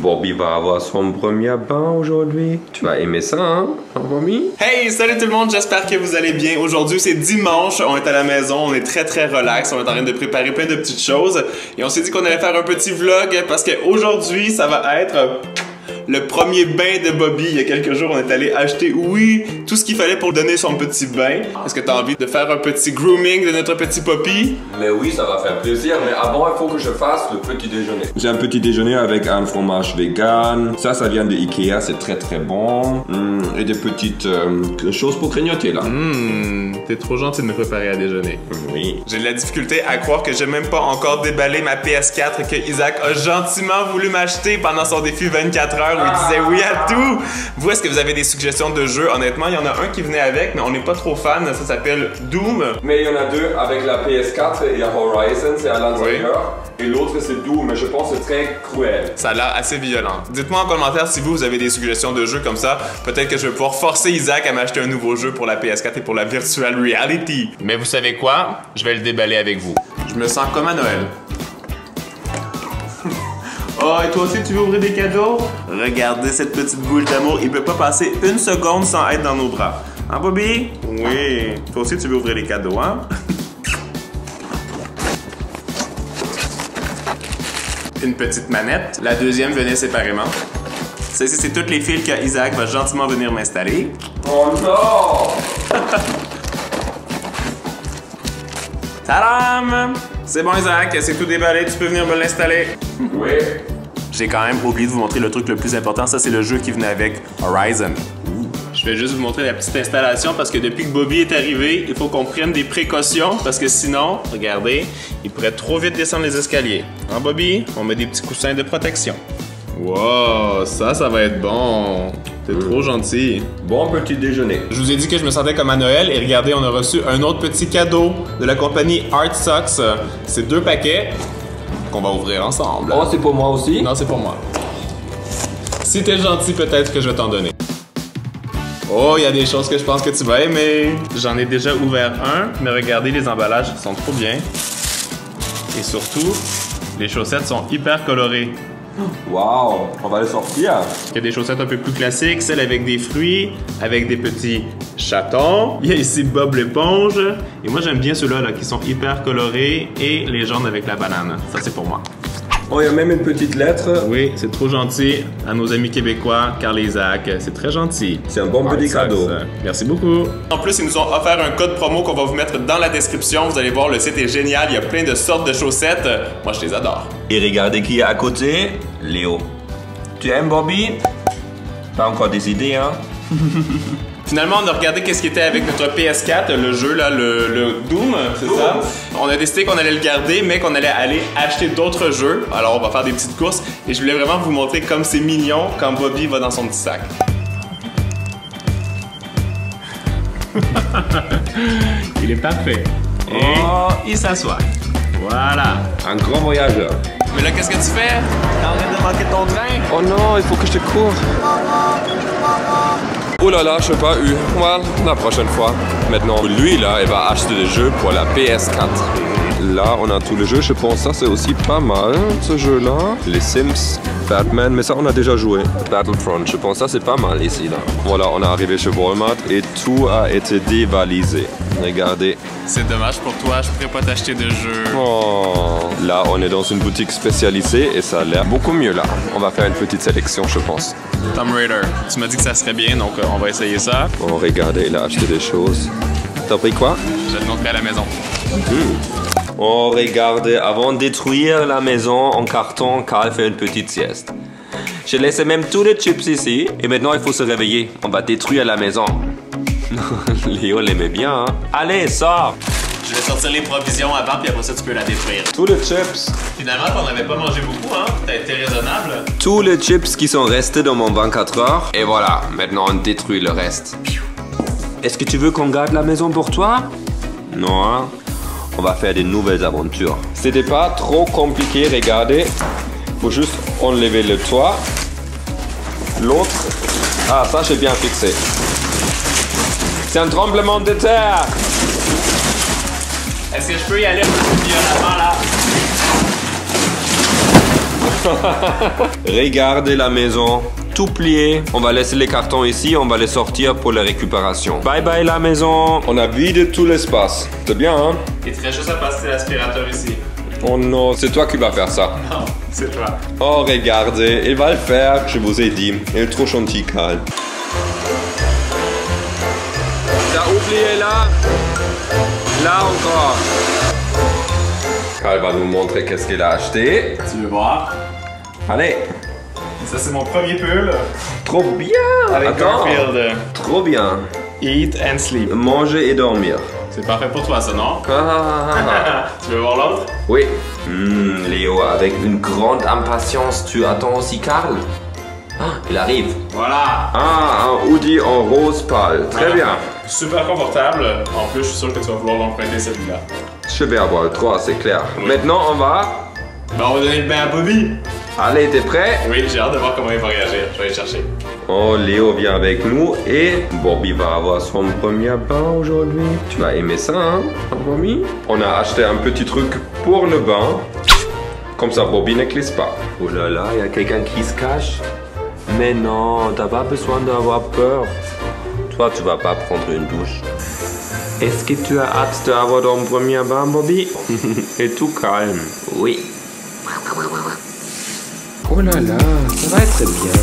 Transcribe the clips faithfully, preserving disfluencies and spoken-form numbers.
Bobby va avoir son premier bain aujourd'hui. Tu vas aimer ça, hein, Bobby? Hey, salut tout le monde, j'espère que vous allez bien. Aujourd'hui, c'est dimanche, on est à la maison, on est très très relax, on est en train de préparer plein de petites choses. Et on s'est dit qu'on allait faire un petit vlog parce qu'aujourd'hui, ça va être le premier bain de Bobby. Il y a quelques jours, on est allé acheter, oui, tout ce qu'il fallait pour donner son petit bain. Est-ce que tu as envie de faire un petit grooming de notre petit Poppy? Mais oui, ça va faire plaisir. Mais avant, il faut que je fasse le petit déjeuner. J'ai un petit déjeuner avec un fromage vegan. Ça, ça vient de Ikea, c'est très très bon. Mmh, et des petites euh, choses pour grignoter là. Mmh, t'es trop gentil de me préparer à déjeuner. Oui. J'ai de la difficulté à croire que j'ai même pas encore déballé ma P S quatre que Isaac a gentiment voulu m'acheter pendant son défi vingt-quatre heures. Où il disait oui à tout. Vous, est-ce que vous avez des suggestions de jeux? Honnêtement, il y en a un qui venait avec, mais on n'est pas trop fan. Ça s'appelle Doom. Mais il y en a deux avec la P S quatre et Horizon, c'est à l'intérieur. Oui. Et l'autre c'est Doom, mais je pense que c'est très cruel. Ça a l'air assez violent. Dites-moi en commentaire si vous, vous avez des suggestions de jeux comme ça. Peut-être que je vais pouvoir forcer Isaac à m'acheter un nouveau jeu pour la P S quatre et pour la Virtual Reality. Mais vous savez quoi? Je vais le déballer avec vous. Je me sens comme à Noël. Oh, et toi aussi, tu veux ouvrir des cadeaux? Regardez cette petite boule d'amour. Il peut pas passer une seconde sans être dans nos bras. Hein, Bobby? Oui. Toi aussi, tu veux ouvrir les cadeaux, hein? Une petite manette. La deuxième venait séparément. Ça, c'est toutes les fils que Isaac va gentiment venir m'installer. Oh non! Tadam! C'est bon, Isaac, c'est tout déballé, tu peux venir me l'installer. Oui. J'ai quand même oublié de vous montrer le truc le plus important, ça c'est le jeu qui venait avec Horizon. Ouh. Je vais juste vous montrer la petite installation parce que depuis que Bobby est arrivé, il faut qu'on prenne des précautions parce que sinon, regardez, il pourrait trop vite descendre les escaliers. Hein, Bobby? On met des petits coussins de protection. Wow, ça, ça va être bon. T'es mmh. trop gentil. Bon petit déjeuner. Je vous ai dit que je me sentais comme à Noël et regardez, on a reçu un autre petit cadeau de la compagnie Art Socks. C'est deux paquets qu'on va ouvrir ensemble. Oh, c'est pour moi aussi? Non, c'est pour moi. Si t'es gentil, peut-être que je vais t'en donner. Oh, il y a des choses que je pense que tu vas aimer. J'en ai déjà ouvert un, mais regardez, les emballages sont trop bien. Et surtout, les chaussettes sont hyper colorées. Wow, on va les sortir. Il y a des chaussettes un peu plus classiques, celles avec des fruits, avec des petits chatons. Il y a ici Bob l'éponge. Et moi, j'aime bien ceux-là là, qui sont hyper colorés et les jaunes avec la banane. Ça, c'est pour moi. Oh, il y a même une petite lettre. Oui, c'est trop gentil à nos amis québécois, Carl et Isaac. C'est très gentil. C'est un bon petit cadeau. Merci beaucoup. En plus, ils nous ont offert un code promo qu'on va vous mettre dans la description. Vous allez voir, le site est génial. Il y a plein de sortes de chaussettes. Moi, je les adore. Et regardez qui est à côté. Léo. Tu aimes Bobby? Pas encore des idées, hein? Finalement, on a regardé qu'est-ce qui était avec notre P S quatre, le jeu, là, le, le Doom, c'est ça? On a décidé qu'on allait le garder, mais qu'on allait aller acheter d'autres jeux. Alors, on va faire des petites courses. Et je voulais vraiment vous montrer comme c'est mignon quand Bobby va dans son petit sac. Il est parfait. Et oh, il s'assoit. Voilà. Un grand voyageur. Mais là, qu'est-ce que tu fais? T'es en train de manquer ton train? Oh non, il faut que je te cours. Oh là là, je n'ai pas eu. Well, la prochaine fois. Maintenant, lui là, il va acheter des jeux pour la P S quatre. Là, on a tous les jeux. Je pense que ça, c'est aussi pas mal, ce jeu-là. Les Sims, Batman, mais ça, on a déjà joué. Battlefront, je pense que ça, c'est pas mal ici, là. Voilà, on est arrivé chez Walmart et tout a été dévalisé. Regardez. C'est dommage pour toi, je pourrais pas t'acheter de jeux. Oh. Là, on est dans une boutique spécialisée et ça a l'air beaucoup mieux, là. On va faire une petite sélection, je pense. Tomb Raider, tu m'as dit que ça serait bien, donc euh, on va essayer ça. Oh, regardez, il a acheté des choses. T'as pris quoi? Je vais te montrer à la maison. Mmh. Oh, regardez, avant de détruire la maison en carton, Carl fait une petite sieste. J'ai laissé même tous les chips ici, et maintenant il faut se réveiller. On va détruire la maison. Léo l'aimait bien, hein? Allez, sors! Je vais sortir les provisions avant, puis après ça, tu peux la détruire. Tous les chips. Finalement, on n'avait pas mangé beaucoup, hein? T'as été raisonnable. Tous les chips qui sont restés dans mon vingt-quatre heures. Et voilà, maintenant on détruit le reste. Est-ce que tu veux qu'on garde la maison pour toi? Non, hein? On va faire des nouvelles aventures. C'était pas trop compliqué, regardez. Faut juste enlever le toit. L'autre... Ah, ça, j'ai bien fixé. C'est un tremblement de terre. Est-ce que je peux y aller un peu plus violemment, là? Regardez la maison, tout plié. On va laisser les cartons ici, on va les sortir pour la récupération. Bye bye la maison. On a vidé tout l'espace. C'est bien, hein? Il te reste juste à passer l'aspirateur ici. Oh non, c'est toi qui vas faire ça. Non, c'est toi. Oh, regardez, il va le faire, je vous ai dit. Il est trop gentil, Carl. T'as oublié là? Là encore. Carl va nous montrer qu'est-ce qu'il a acheté. Tu veux voir? Allez. Ça, c'est mon premier pull. Trop bien. Avec Attends. Garfield. Trop bien. Eat and sleep. Manger et dormir. C'est parfait pour toi, ça, non? Ah, ah, ah, ah. Tu veux voir l'autre? Oui. Mmh, Léo, avec une grande impatience, tu attends aussi Carl? Ah, il arrive. Voilà. Ah, un hoodie en rose pâle. Très Voilà. bien. Super confortable. En plus, je suis sûr que tu vas vouloir emprunter celui-là. Je vais avoir le trois, c'est clair. Oui. Maintenant, on va... Ben, on va donner le bain à Bobby. Allez, t'es prêt? Oui, j'ai hâte de voir comment il va réagir. Je vais aller chercher. Oh, Léo vient avec nous et Bobby va avoir son premier bain aujourd'hui. Tu vas aimer ça, hein, Bobby? On a acheté un petit truc pour le bain. Comme ça, Bobby ne glisse pas. Oh là là, il y a quelqu'un qui se cache. Mais non, t'as pas besoin d'avoir peur. Toi, tu vas pas prendre une douche. Est-ce que tu as hâte d'avoir ton premier bain, Bobby? Et tout calme. Oui. Oh là là, ça va être bien.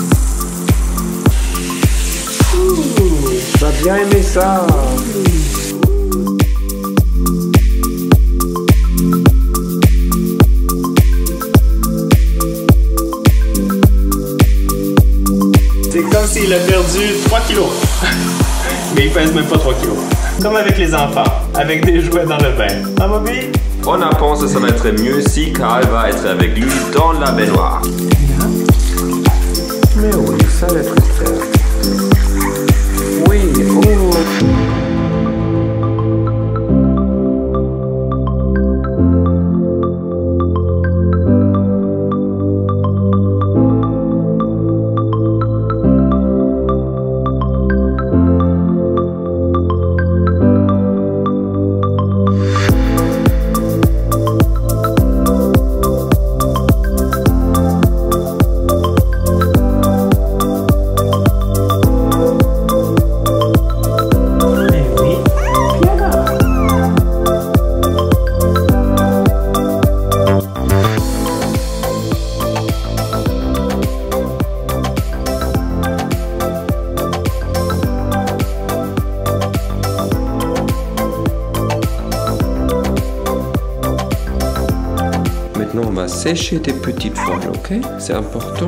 Ouh, tu vas bien aimer ça. C'est comme s'il a perdu trois kilos. Mais il pèse même pas trois kilos. Comme avec les enfants, avec des jouets dans le bain. Hein, Bobby? On a pensé que ça va être mieux si Carl va être avec lui dans la baignoire. Mais oui, ça va être faire. Oui, oh. Maintenant, on va sécher tes petites voiles, ok? C'est important.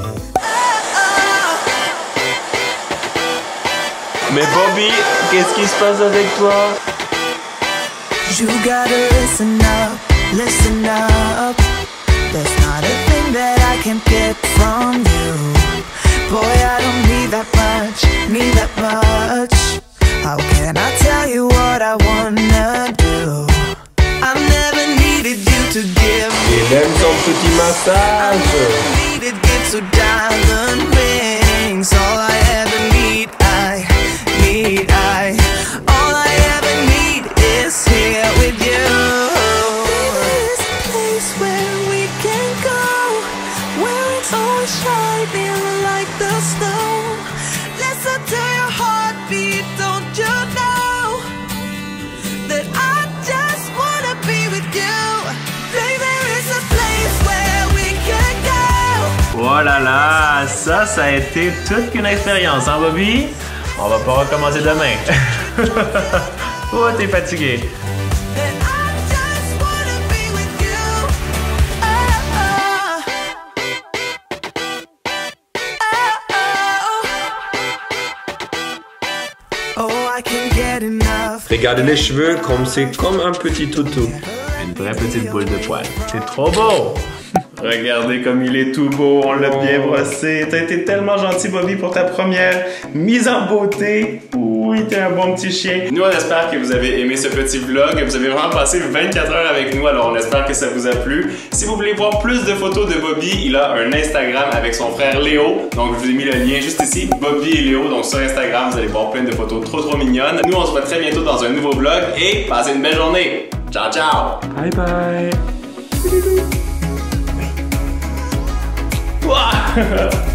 Mais Bobby, qu'est-ce qui se passe avec toi? You gotta listen up, listen up. There's not a thing that I can't get from you. Boy, I don't need that much, need that much. How can I tell you what I wanna do? I've never needed you to give me. Il aime son petit massage. Needed gifts or diamond rings. All I ever need, I need, I. All I ever need is here with you. There's a place where we can go, where it's always shining like the snow. Listen to your heartbeat, don't you know that I just wanna be with you. Baby, there is a place where we can go. Oh là là, ça, ça a été toute une expérience, hein, Bobby? On va pas recommencer demain. Oh, t'es fatigué. And I just wanna be with you. Oh, oh, oh. Oh, I can't get enough. Regardez les cheveux comme c'est comme un petit toutou. Une vraie petite boule de poil. C'est trop beau! Regardez comme il est tout beau, on l'a bien brossé. T'as été tellement gentil, Bobby, pour ta première mise en beauté. Oui, t'es un bon petit chien. Nous, on espère que vous avez aimé ce petit vlog. Vous avez vraiment passé vingt-quatre heures avec nous, alors on espère que ça vous a plu. Si vous voulez voir plus de photos de Bobby, il a un Instagram avec son frère Léo. Donc, je vous ai mis le lien juste ici, Bobby et Léo. Donc, sur Instagram, vous allez voir plein de photos trop trop mignonnes. Nous, on se voit très bientôt dans un nouveau vlog et passez une belle journée. Ciao, ciao! Bye bye. Ouah!